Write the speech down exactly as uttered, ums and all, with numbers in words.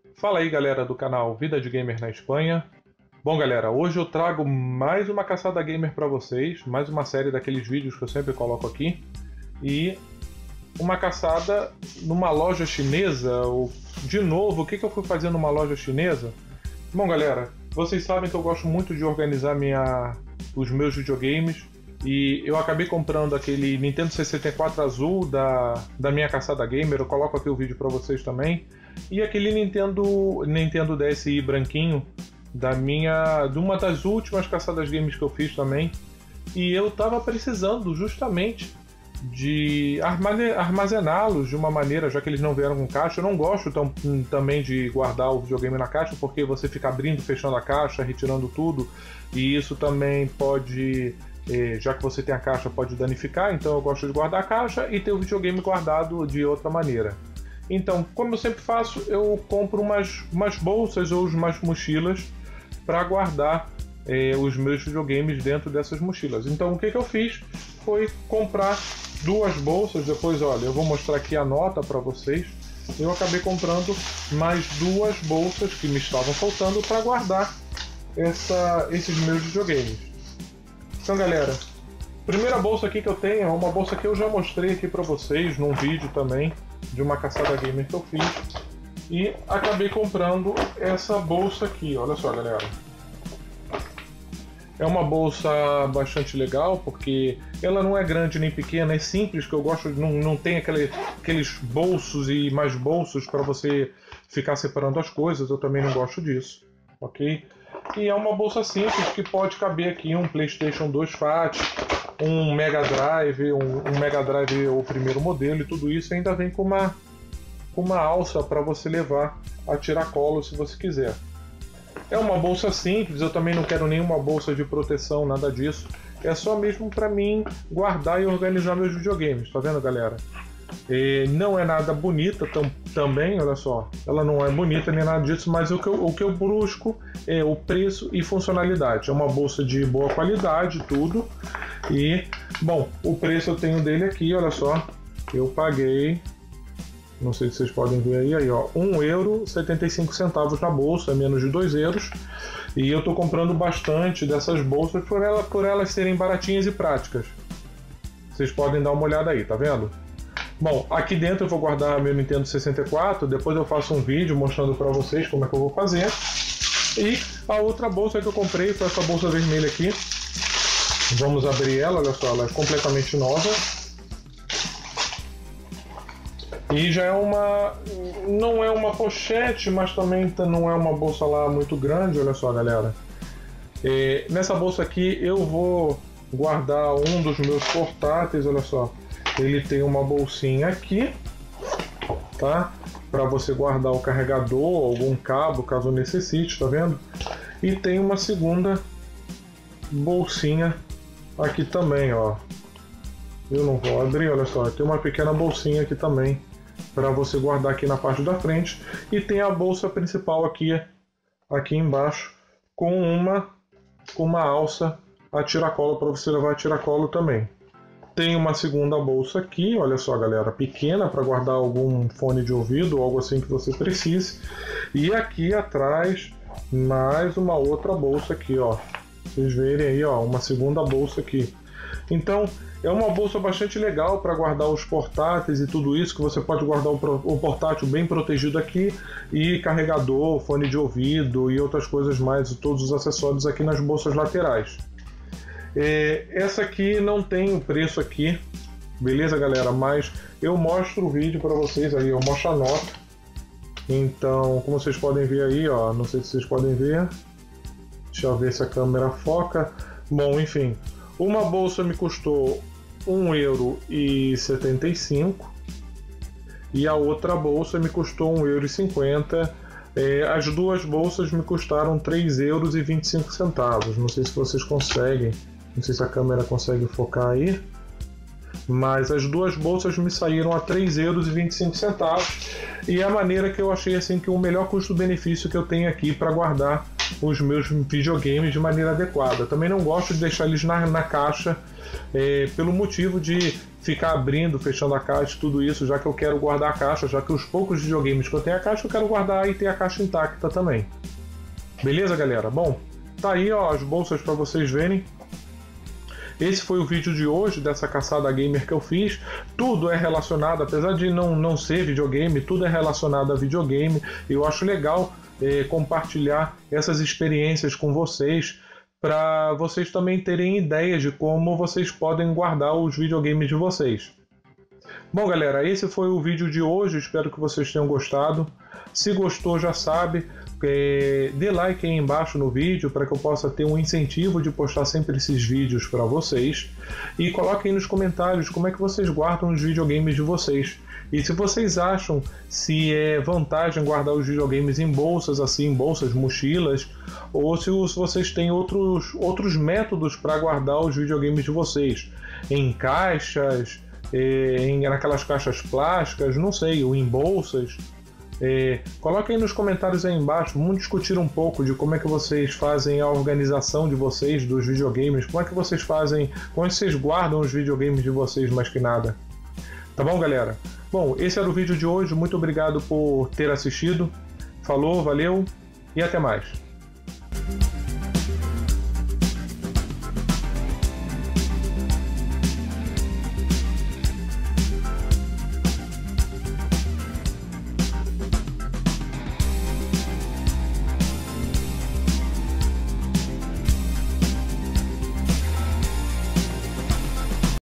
Fala aí, galera do canal Vida de Gamer na Espanha. Bom, galera, hoje eu trago mais uma caçada gamer para vocês, mais uma série daqueles vídeos que eu sempre coloco aqui, e uma caçada numa loja chinesa. De novo, o que que eu fui fazer numa loja chinesa? Bom, galera, vocês sabem que eu gosto muito de organizar minha, os meus videogames, e eu acabei comprando aquele Nintendo sessenta e quatro azul da, da minha caçada gamer. Eu coloco aqui o vídeo para vocês também. E aquele Nintendo, Nintendo D S i branquinho da minha, de uma das últimas caçadas games que eu fiz também. E eu estava precisando justamente de armazená-los de uma maneira, já que eles não vieram com caixa. Eu não gosto tão, também de guardar o videogame na caixa, porque você fica abrindo, fechando a caixa, retirando tudo, e isso também pode, já que você tem a caixa, pode danificar. Então eu gosto de guardar a caixa e ter o videogame guardado de outra maneira. Então, como eu sempre faço, eu compro umas, umas bolsas ou umas mochilas para guardar eh, os meus videogames dentro dessas mochilas. Então o que, que eu fiz foi comprar duas bolsas. Depois, olha, eu vou mostrar aqui a nota para vocês. Eu acabei comprando mais duas bolsas que me estavam faltando para guardar essa, esses meus videogames. Então, galera, a primeira bolsa aqui que eu tenho é uma bolsa que eu já mostrei aqui para vocês num vídeo também, de uma caçada gamer que eu fiz, e acabei comprando essa bolsa aqui. Olha só, galera, é uma bolsa bastante legal, porque ela não é grande nem pequena, é simples, que eu gosto, não, não tem aquele, aqueles bolsos e mais bolsos para você ficar separando as coisas. Eu também não gosto disso, ok? E é uma bolsa simples que pode caber aqui um PlayStation dois Fat, um Mega Drive, um, um Mega Drive o primeiro modelo, e tudo isso ainda vem com uma, com uma alça para você levar a tiracolo se você quiser. É uma bolsa simples, eu também não quero nenhuma bolsa de proteção, nada disso. É só mesmo para mim guardar e organizar meus videogames, tá vendo, galera? E não é nada bonita tam, também, olha só. Ela não é bonita nem nada disso, mas o que, eu, o que eu busco é o preço e funcionalidade. É uma bolsa de boa qualidade, tudo. E, bom, o preço eu tenho dele aqui, olha só. Eu paguei, não sei se vocês podem ver aí, aí ó, um euro e setenta e cinco centavos na bolsa, menos de dois euros. E eu tô comprando bastante dessas bolsas por, ela, por elas serem baratinhas e práticas. Vocês podem dar uma olhada aí, tá vendo? Bom, aqui dentro eu vou guardar meu Nintendo sessenta e quatro, depois eu faço um vídeo mostrando para vocês como é que eu vou fazer. E a outra bolsa que eu comprei foi essa bolsa vermelha aqui. Vamos abrir ela, olha só, ela é completamente nova. E já é uma... não é uma pochete, mas também não é uma bolsa lá muito grande, olha só, galera. E nessa bolsa aqui eu vou guardar um dos meus portáteis, olha só. Ele tem uma bolsinha aqui, tá? Para você guardar o carregador, algum cabo, caso necessite, tá vendo? E tem uma segunda bolsinha aqui também, ó. Eu não vou abrir, olha só. Tem uma pequena bolsinha aqui também para você guardar aqui na parte da frente. E tem a bolsa principal aqui, aqui embaixo, com uma, com uma alça a tiracolo para você levar a tiracolo também. Tem uma segunda bolsa aqui, olha só, galera, pequena, para guardar algum fone de ouvido ou algo assim que você precise. E aqui atrás, mais uma outra bolsa aqui, ó. Vocês verem aí, ó, uma segunda bolsa aqui. Então, é uma bolsa bastante legal para guardar os portáteis e tudo isso, que você pode guardar o portátil bem protegido aqui, e carregador, fone de ouvido e outras coisas mais, e todos os acessórios aqui nas bolsas laterais. É, essa aqui não tem o preço aqui, beleza, galera? Mas eu mostro o vídeo para vocês aí, eu mostro a nota. Então, como vocês podem ver aí, ó, não sei se vocês podem ver. Deixa eu ver se a câmera foca. Bom, enfim, uma bolsa me custou um euro e setenta e cinco e a outra bolsa me custou um euro e cinquenta. É, as duas bolsas me custaram três euros e vinte e cinco centavos. Não sei se vocês conseguem. Não sei se a câmera consegue focar aí, mas as duas bolsas me saíram a três euros e vinte e cinco centavos, e é a maneira que eu achei assim que o melhor custo-benefício que eu tenho aqui para guardar os meus videogames de maneira adequada. Também não gosto de deixar eles na, na caixa, é, pelo motivo de ficar abrindo, fechando a caixa, tudo isso, já que eu quero guardar a caixa, já que os poucos videogames que eu tenho a caixa, eu quero guardar e ter a caixa intacta também. Beleza, galera? Bom, tá aí, ó, as bolsas para vocês verem. Esse foi o vídeo de hoje, dessa caçada gamer que eu fiz. Tudo é relacionado, apesar de não, não ser videogame, tudo é relacionado a videogame. Eu acho legal eh, compartilhar essas experiências com vocês, para vocês também terem ideias de como vocês podem guardar os videogames de vocês. Bom, galera, esse foi o vídeo de hoje, espero que vocês tenham gostado. Se gostou, já sabe, é, dê like aí embaixo no vídeo para que eu possa ter um incentivo de postar sempre esses vídeos para vocês. E coloquem aí nos comentários como é que vocês guardam os videogames de vocês. E se vocês acham se é vantagem guardar os videogames em bolsas, assim, em bolsas, mochilas, ou se vocês têm outros, outros métodos para guardar os videogames de vocês, em caixas, em, naquelas caixas plásticas, não sei, ou em bolsas. É, coloquem aí nos comentários aí embaixo, vamos discutir um pouco de como é que vocês fazem a organização de vocês dos videogames, como é que vocês fazem, como é que vocês guardam os videogames de vocês mais que nada. Tá bom, galera? Bom, esse era o vídeo de hoje, muito obrigado por ter assistido, falou, valeu e até mais.